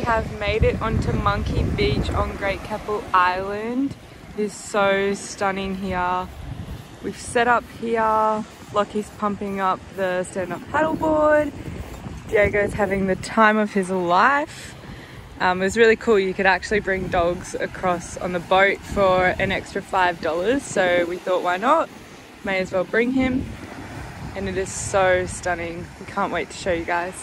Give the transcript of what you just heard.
have made it onto Monkey Beach on Great Keppel Island. It is so stunning here. We've set up here. Lockie's pumping up the stand-up paddleboard. Diego's having the time of his life. It was really cool. You could actually bring dogs across on the boat for an extra $5. So we thought, why not? May as well bring him. And it is so stunning. We can't wait to show you guys.